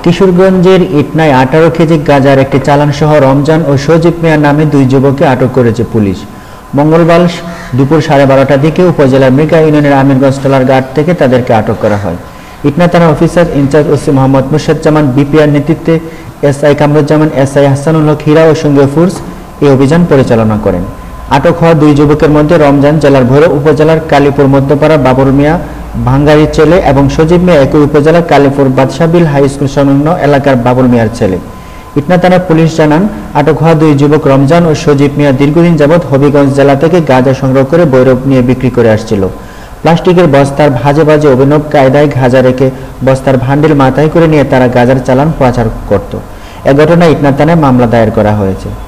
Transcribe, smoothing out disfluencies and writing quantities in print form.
কিশোরগঞ্জের ইটনায় 18 কেজি গাঁজার একটি চালান সহ রমজান ও সজীব মিয়া নামে দুই যুবককে আটক করেছে পুলিশ। মঙ্গলবার দুপুর 12:30টার দিকে উপজেলার মৃগা ইউনিয়নের আমিরগঞ্জ টলার ঘাট থেকে তাদেরকে আটক করা হয়। ইটনা থানা officer in-charge OC Mohammad Murshedzaman BPR নেতৃত্বে এসআই কামরুজ্জামান, এসআই হাসানুল হক হীরা ও সঙ্গীয় ফোর্স এই অভিযান পরিচালনা করেন। আটক হওয়া দুই যুবকের মধ্যে রমজান জেলার ভৈরব উপজেলার কালীপুর মধ্যপাড়া বাবুর মিয়া ভাঙ্গারির ছেলে এবং সজীব মিয়া একই উপজেলার কালীপুর বাদশাবিল হাই স্কুল সংলগ্ন এলাকার বাবুল মিয়ার ছেলে। ইটনা থানার পুলিশ জানান, আটক হওয়া দুই যুবক রমজান ও সজীব মিয়া দীর্ঘদিন যাবৎ হবিগঞ্জ জেলা থেকে গাঁজা সংগ্রহ করে ভৈরব নিয়ে বিক্রি করে আসছিল। প্লাস্টিকের বস্তার ভাজে ভাজে অভিনব কায়দায় গাঁজা রেখে বস্তার ভান্ডিল মাথায় করে নিয়ে তারা গাঁজার চালান পাচার করত। এ ঘটনায় ইটনা থানায় মামলা দায়ের করা হয়েছে।